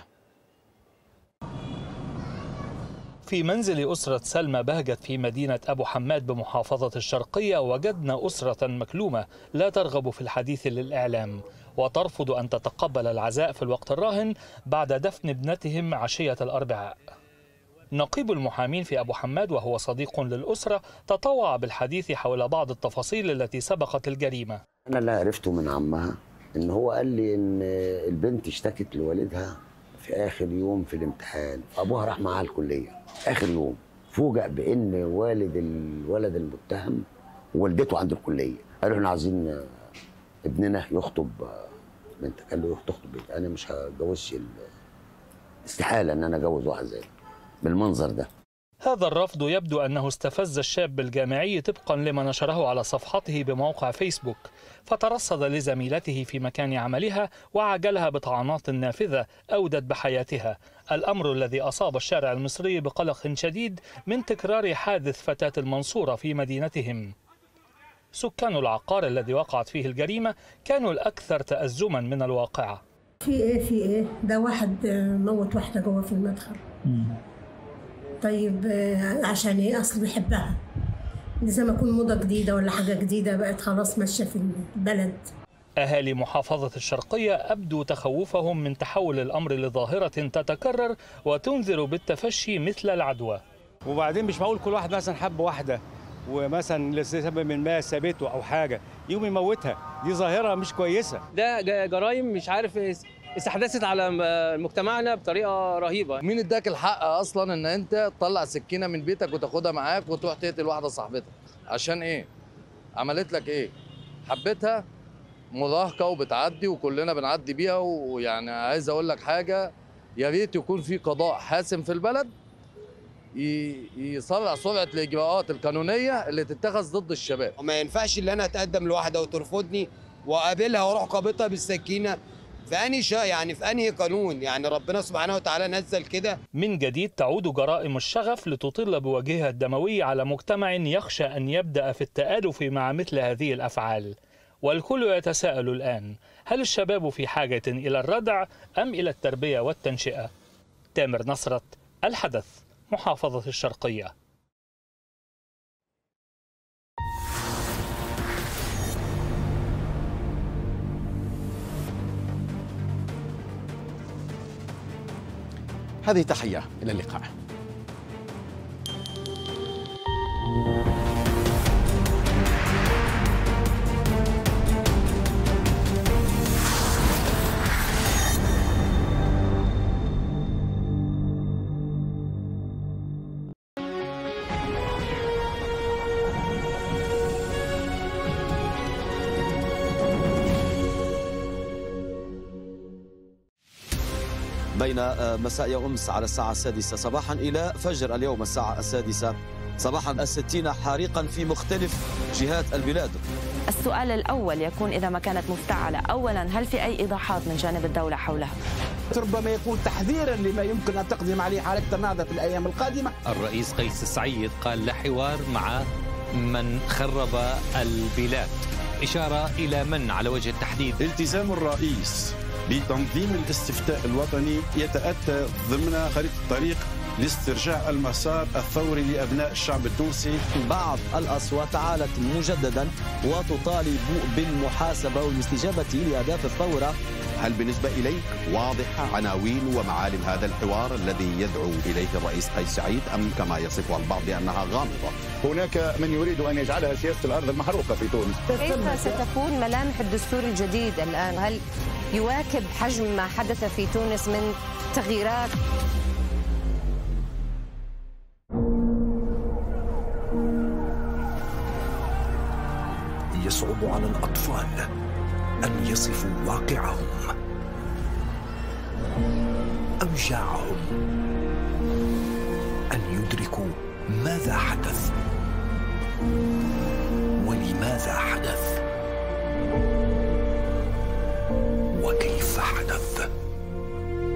في منزل أسرة سلمى بهجت في مدينة أبو حماد بمحافظة الشرقية وجدنا أسرة مكلومة لا ترغب في الحديث للإعلام وترفض أن تتقبل العزاء في الوقت الراهن بعد دفن ابنتهم عشية الأربعاء. نقيب المحامين في أبو حماد وهو صديق للأسرة تطوع بالحديث حول بعض التفاصيل التي سبقت الجريمة. أنا اللي عرفته من عمها إن هو قال لي إن البنت اشتكت لوالدها في آخر يوم في الامتحان، أبوها راح معاها الكلية آخر يوم، فوجئ بإن والد الولد المتهم ووالدته عند الكلية. قالوا إحنا عايزين ابننا يخطب بنتك. قال له تخطب بنتك؟ أنا مش هجوزش، استحالة إن أنا أجوز واحد زي بالمنظر ده. هذا الرفض يبدو أنه استفز الشاب الجامعي طبقا لما نشره على صفحته بموقع فيسبوك، فترصد لزميلته في مكان عملها وعاجلها بطعنات نافذة أودت بحياتها، الأمر الذي أصاب الشارع المصري بقلق شديد من تكرار حادث فتاة المنصورة في مدينتهم. سكان العقار الذي وقعت فيه الجريمة كانوا الأكثر تأزما من الواقعة. في إيه في إيه؟ ده واحد موت واحدة جوه في المدخل. طيب عشان ايه؟ اصل بيحبها، زي ما تكون موضه جديده ولا حاجه جديده بقت خلاص ماشيه في البلد. اهالي محافظه الشرقيه ابدوا تخوفهم من تحول الامر لظاهره تتكرر وتنذر بالتفشي مثل العدوى. وبعدين مش معقول كل واحد مثلا حب واحده ومثلا لسبب من ما سابته او حاجه يقوم يموتها، دي ظاهره مش كويسه. ده جرائم مش عارف استحدثت على مجتمعنا بطريقه رهيبه. مين اداك الحق اصلا ان انت تطلع سكينه من بيتك وتاخدها معاك وتروح تقتل واحده صاحبتك؟ عشان ايه؟ عملت لك ايه؟ حبيتها؟ مراهقه وبتعدي وكلنا بنعدي بيها. ويعني عايز اقول لك حاجه، يا ريت يكون في قضاء حاسم في البلد يسرع سرعه الاجراءات القانونيه اللي تتخذ ضد الشباب. وما ينفعش ان انا اتقدم لواحده وترفضني واقابلها واروح قابضها بالسكينه. في أنهي شيء يعني في أنهي قانون؟ يعني ربنا سبحانه وتعالى نزل كده. من جديد تعود جرائم الشغف لتطل بوجهها الدموي على مجتمع يخشى أن يبدأ في التآلف مع مثل هذه الأفعال. والكل يتساءل الآن، هل الشباب في حاجة إلى الردع أم إلى التربية والتنشئة؟ تامر نصرت، الحدث، محافظة الشرقية. هذه تحية، إلى اللقاء. بين مساء أمس على الساعة السادسة صباحا إلى فجر اليوم الساعة السادسة صباحا الستين حارقا في مختلف جهات البلاد. السؤال الأول يكون إذا ما كانت مفتعلة، أولا هل في أي إيضاحات من جانب الدولة حولها؟ ربما يكون تحذيرا لما يمكن أن تقدم عليه حركة النهضة في الأيام القادمة. الرئيس قيس سعيد قال لا حوار مع من خرب البلاد، إشارة إلى من على وجه التحديد؟ التزام الرئيس بتنظيم الاستفتاء الوطني يتأتى ضمن خريطة الطريق لاسترجاع المسار الثوري لأبناء الشعب التونسي. بعض الأصوات عالت مجددا وتطالب بالمحاسبة والاستجابة لأهداف الثورة. هل بالنسبة إليك واضحة عناوين ومعالم هذا الحوار الذي يدعو إليه الرئيس قيس سعيد أم كما يصفها البعض بأنها غامضة؟ هناك من يريد أن يجعلها سياسة الأرض المحروقة في تونس. كيف ستكون ملامح الدستور الجديد الآن؟ هل يواكب حجم ما حدث في تونس من تغييرات؟ يصعب على الأطفال أن يصفوا واقعهم، أوجاعهم، أن يدركوا ماذا حدث ولماذا حدث وكيف حدث.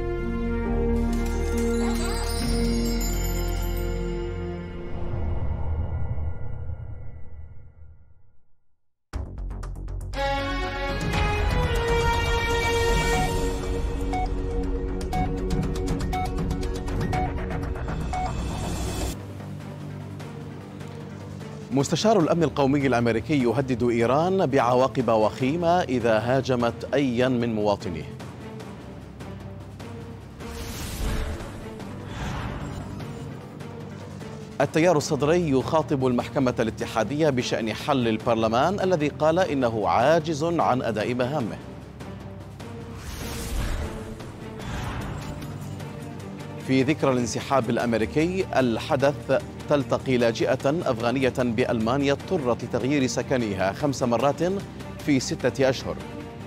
مستشار الأمن القومي الأمريكي يهدد إيران بعواقب وخيمة إذا هاجمت أيا من مواطنيه. التيار الصدري يخاطب المحكمة الاتحادية بشأن حل البرلمان الذي قال إنه عاجز عن أداء مهامه. في ذكرى الانسحاب الأمريكي الحدث تلتقي لاجئة أفغانية بألمانيا اضطرت لتغيير سكنها خمس مرات في ستة أشهر.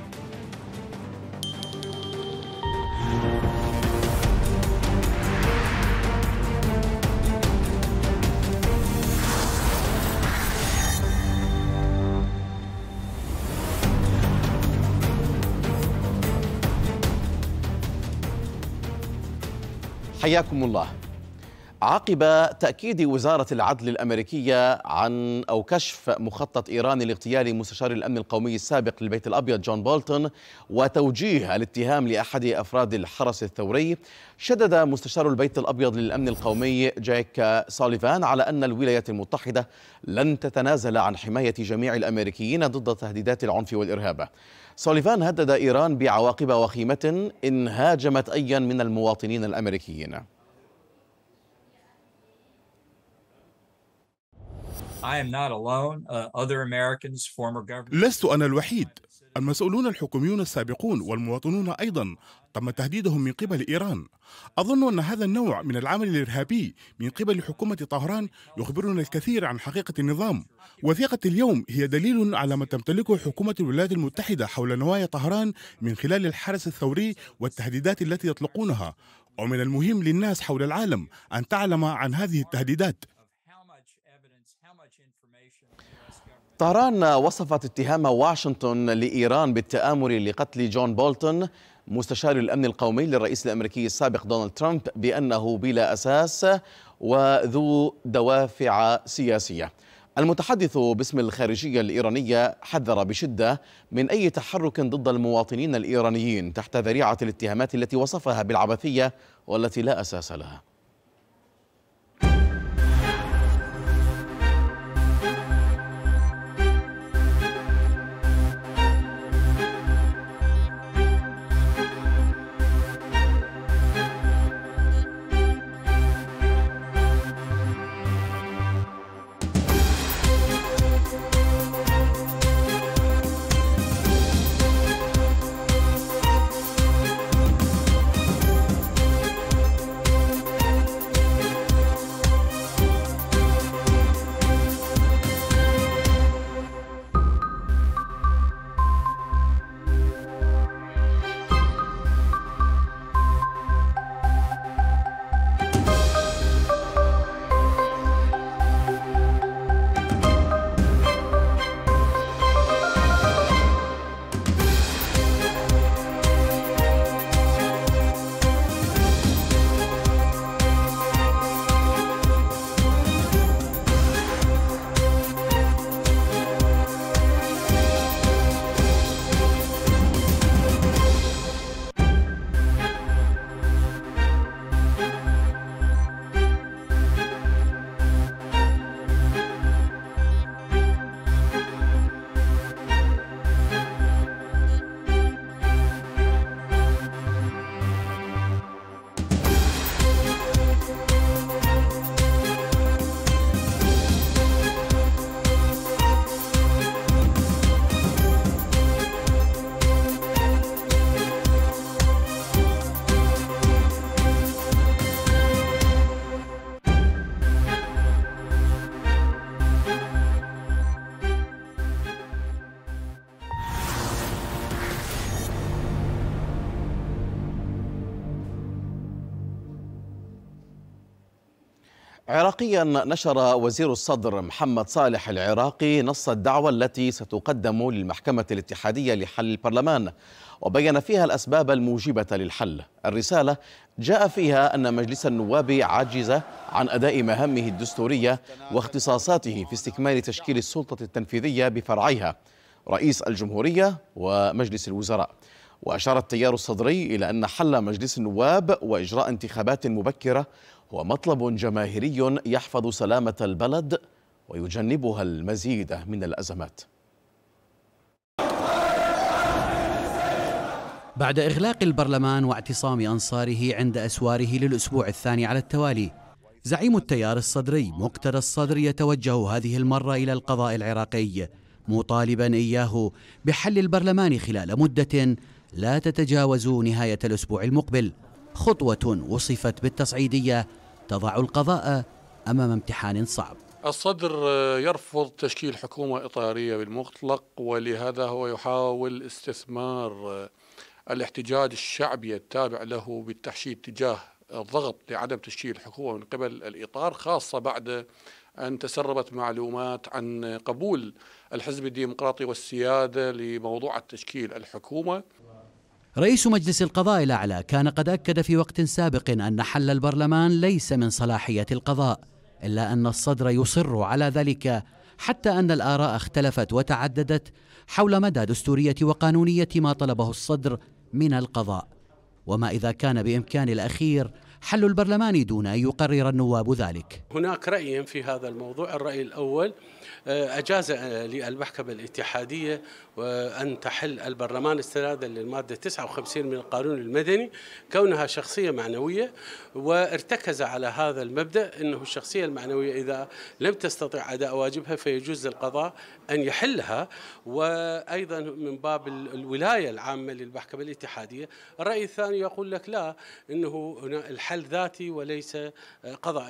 حياكم الله. عقب تأكيد وزارة العدل الأمريكية عن أو كشف مخطط إيراني لاغتيال مستشار الأمن القومي السابق للبيت الأبيض جون بولتون وتوجيه الاتهام لأحد أفراد الحرس الثوري، شدد مستشار البيت الأبيض للأمن القومي جاك سوليفان على أن الولايات المتحدة لن تتنازل عن حماية جميع الأمريكيين ضد تهديدات العنف والإرهاب. سوليفان هدد إيران بعواقب وخيمة إن هاجمت أيا من المواطنين الأمريكيين. لست أنا الوحيد، المسؤولون الحكوميون السابقون والمواطنون أيضا تم تهديدهم من قبل إيران. أظن أن هذا النوع من العمل الإرهابي من قبل حكومة طهران يخبرنا الكثير عن حقيقة النظام. وثيقة اليوم هي دليل على ما تمتلكه حكومة الولايات المتحدة حول نوايا طهران من خلال الحرس الثوري والتهديدات التي يطلقونها، ومن المهم للناس حول العالم أن تعلم عن هذه التهديدات. طهران وصفت اتهام واشنطن لإيران بالتآمر لقتل جون بولتون مستشار الأمن القومي للرئيس الأمريكي السابق دونالد ترامب بأنه بلا أساس وذو دوافع سياسية. المتحدث باسم الخارجية الإيرانية حذر بشدة من أي تحرك ضد المواطنين الإيرانيين تحت ذريعة الاتهامات التي وصفها بالعبثية والتي لا أساس لها. عراقيا نشر وزير الصدر محمد صالح العراقي نص الدعوة التي ستقدم للمحكمة الاتحادية لحل البرلمان، وبين فيها الأسباب الموجبة للحل. الرسالة جاء فيها أن مجلس النواب عاجز عن أداء مهامه الدستورية واختصاصاته في استكمال تشكيل السلطة التنفيذية بفرعيها رئيس الجمهورية ومجلس الوزراء. وأشار التيار الصدري إلى أن حل مجلس النواب وإجراء انتخابات مبكرة هو مطلب جماهيري يحفظ سلامة البلد ويجنبها المزيد من الأزمات. بعد إغلاق البرلمان واعتصام أنصاره عند أسواره للأسبوع الثاني على التوالي، زعيم التيار الصدري مقتدى الصدر يتوجه هذه المرة إلى القضاء العراقي مطالبا إياه بحل البرلمان خلال مدة لا تتجاوز نهاية الأسبوع المقبل، خطوة وصفت بالتصعيدية تضع القضاء أمام امتحان صعب. الصدر يرفض تشكيل حكومة إطارية بالمطلق، ولهذا هو يحاول استثمار الاحتجاج الشعبي التابع له بالتحشيد تجاه الضغط لعدم تشكيل حكومة من قبل الإطار، خاصة بعد أن تسربت معلومات عن قبول الحزب الديمقراطي والسيادة لموضوع التشكيل الحكومة. رئيس مجلس القضاء الأعلى كان قد أكد في وقت سابق أن حل البرلمان ليس من صلاحية القضاء، إلا أن الصدر يصر على ذلك حتى أن الآراء اختلفت وتعددت حول مدى دستورية وقانونية ما طلبه الصدر من القضاء، وما إذا كان بإمكان الأخير حل البرلمان دون أن يقرر النواب ذلك. هناك رأيين في هذا الموضوع. الرأي الأول أجاز للمحكمة الاتحادية أن تحل البرلمان استنادا للمادة تسعة وخمسين من القانون المدني كونها شخصية معنوية، وارتكز على هذا المبدأ أنه الشخصية المعنوية إذا لم تستطع أداء واجبها فيجوز للقضاء أن يحلها، وأيضا من باب الولاية العامة للمحكمة الاتحادية. الرأي الثاني يقول لك لا، أنه الحل ذاتي وليس قضائي.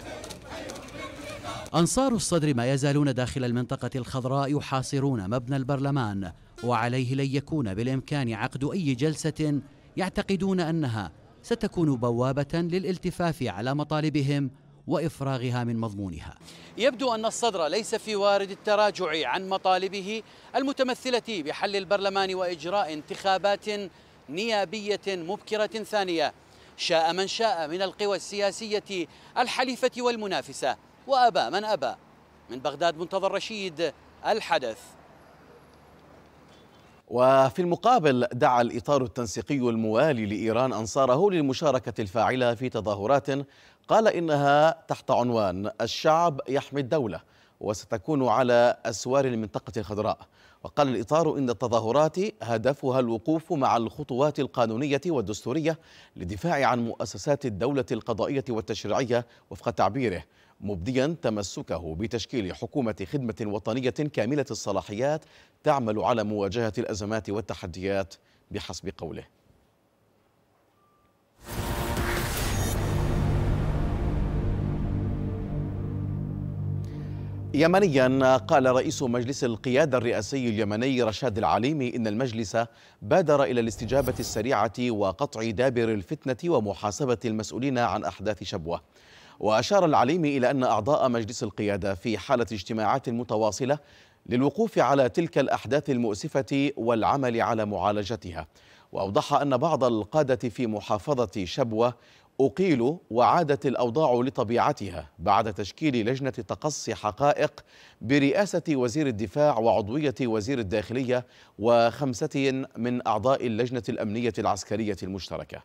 أنصار الصدر ما يزالون داخل المنطقة الخضراء يحاصرون مبنى البرلمان، وعليه لن يكون بالإمكان عقد أي جلسة يعتقدون أنها ستكون بوابة للالتفاف على مطالبهم وإفراغها من مضمونها. يبدو أن الصدر ليس في وارد التراجع عن مطالبه المتمثلة بحل البرلمان وإجراء انتخابات نيابية مبكرة ثانية، شاء من شاء من القوى السياسية الحليفة والمنافسة، وأبى من أبى. من بغداد منتظر رشيد، الحدث. وفي المقابل دعا الإطار التنسيقي الموالي لإيران أنصاره للمشاركة الفاعلة في تظاهرات قال إنها تحت عنوان الشعب يحمي الدولة، وستكون على أسوار المنطقة الخضراء. وقال الإطار إن التظاهرات هدفها الوقوف مع الخطوات القانونية والدستورية للدفاع عن مؤسسات الدولة القضائية والتشريعية وفق تعبيره، مبديا تمسكه بتشكيل حكومة خدمة وطنية كاملة الصلاحيات تعمل على مواجهة الأزمات والتحديات بحسب قوله. يمنيا، قال رئيس مجلس القيادة الرئاسي اليمني رشاد العليمي إن المجلس بادر إلى الاستجابة السريعة وقطع دابر الفتنة ومحاسبة المسؤولين عن أحداث شبوة. وأشار العليمي إلى أن أعضاء مجلس القيادة في حالة اجتماعات متواصلة للوقوف على تلك الأحداث المؤسفة والعمل على معالجتها. وأوضح أن بعض القادة في محافظة شبوة أقيلوا وعادت الأوضاع لطبيعتها بعد تشكيل لجنة تقصي حقائق برئاسة وزير الدفاع وعضوية وزير الداخلية وخمسة من أعضاء اللجنة الأمنية العسكرية المشتركة.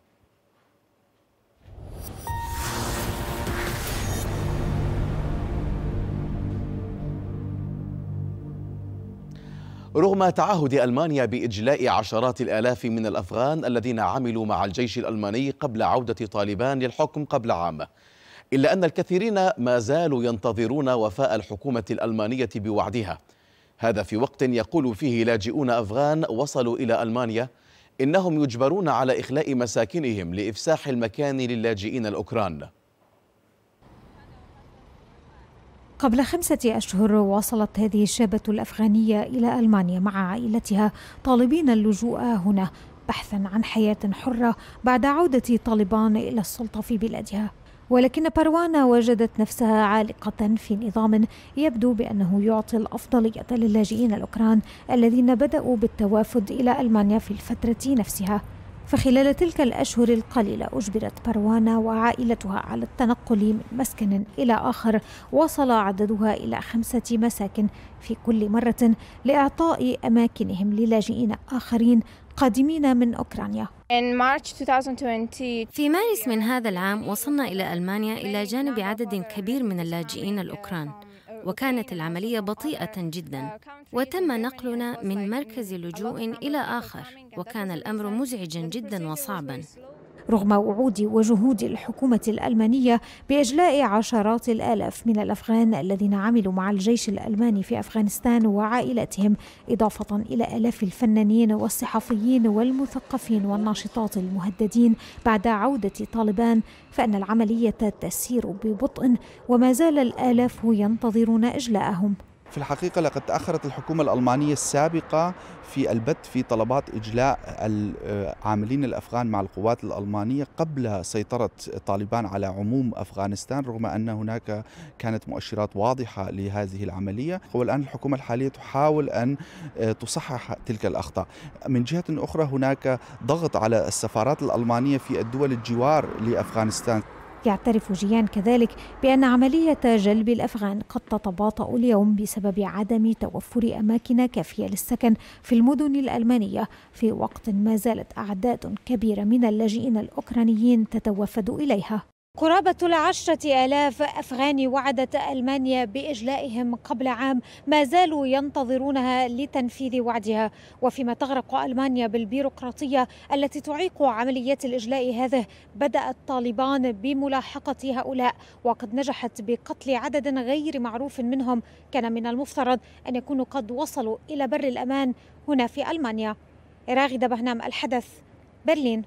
رغم تعهد ألمانيا بإجلاء عشرات الآلاف من الأفغان الذين عملوا مع الجيش الألماني قبل عودة طالبان للحكم قبل عام، إلا أن الكثيرين ما زالوا ينتظرون وفاء الحكومة الألمانية بوعدها. هذا في وقت يقول فيه لاجئون أفغان وصلوا إلى ألمانيا إنهم يجبرون على إخلاء مساكنهم لإفساح المكان للاجئين الأوكران. قبل خمسة أشهر وصلت هذه الشابة الأفغانية إلى ألمانيا مع عائلتها طالبين اللجوء هنا بحثا عن حياة حرة بعد عودة طالبان إلى السلطة في بلادها. ولكن بروانة وجدت نفسها عالقة في نظام يبدو بأنه يعطي الأفضلية للاجئين الأوكران الذين بدأوا بالتوافد إلى ألمانيا في الفترة نفسها. فخلال تلك الأشهر القليلة أجبرت بروانة وعائلتها على التنقل من مسكن إلى آخر وصل عددها إلى خمسة مساكن في كل مرة لإعطاء أماكنهم للاجئين آخرين قادمين من أوكرانيا. في مارس من هذا العام وصلنا إلى ألمانيا إلى جانب عدد كبير من اللاجئين الأوكران، وكانت العملية بطيئة جدا، وتم نقلنا من مركز لجوء إلى آخر، وكان الأمر مزعجا جدا وصعبا. رغم وعود وجهود الحكومة الألمانية بإجلاء عشرات الآلاف من الأفغان الذين عملوا مع الجيش الألماني في أفغانستان وعائلاتهم، إضافة إلى آلاف الفنانين والصحفيين والمثقفين والناشطات المهددين بعد عودة طالبان، فإن العملية تسير ببطء وما زال الآلاف ينتظرون إجلاءهم. في الحقيقة لقد تأخرت الحكومة الألمانية السابقة في البت في طلبات إجلاء العاملين الأفغان مع القوات الألمانية قبل سيطرة طالبان على عموم أفغانستان، رغم أن هناك كانت مؤشرات واضحة لهذه العملية. والآن الحكومة الحالية تحاول أن تصحح تلك الأخطاء. من جهة أخرى هناك ضغط على السفارات الألمانية في الدول الجوار لأفغانستان. يعترف جيان كذلك بأن عملية جلب الأفغان قد تتباطأ اليوم بسبب عدم توفر أماكن كافية للسكن في المدن الألمانية، في وقت ما زالت أعداد كبيرة من اللاجئين الأوكرانيين تتوافد إليها. قرابة العشرة آلاف أفغاني وعدت ألمانيا بإجلائهم قبل عام ما زالوا ينتظرونها لتنفيذ وعدها، وفيما تغرق ألمانيا بالبيروقراطية التي تعيق عمليات الإجلاء هذه، بدأت طالبان بملاحقة هؤلاء، وقد نجحت بقتل عدد غير معروف منهم كان من المفترض أن يكونوا قد وصلوا إلى بر الأمان هنا في ألمانيا. راغدة بهنام، الحدث، برلين.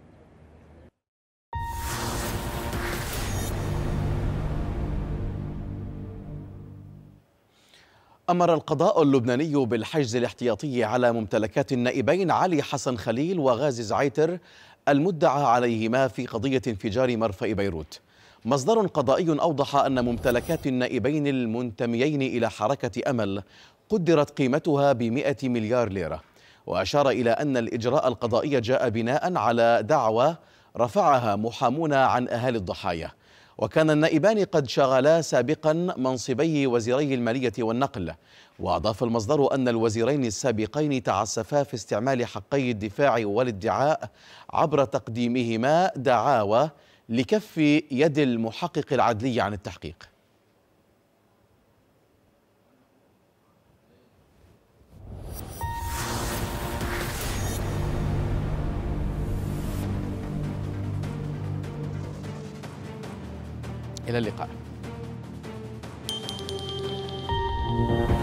أمر القضاء اللبناني بالحجز الاحتياطي على ممتلكات النائبين علي حسن خليل وغازي زعيتر المدعى عليهما في قضية انفجار مرفأ بيروت. مصدر قضائي أوضح أن ممتلكات النائبين المنتميين إلى حركة أمل قدرت قيمتها بمئة مليار ليرة، وأشار إلى أن الإجراء القضائي جاء بناء على دعوى رفعها محامون عن أهالي الضحايا. وكان النائبان قد شغلا سابقا منصبي وزيري المالية والنقل. وأضاف المصدر أن الوزيرين السابقين تعسفا في استعمال حقي الدفاع والادعاء عبر تقديمهما دعاوى لكف يد المحقق العدلي عن التحقيق. إلى اللقاء.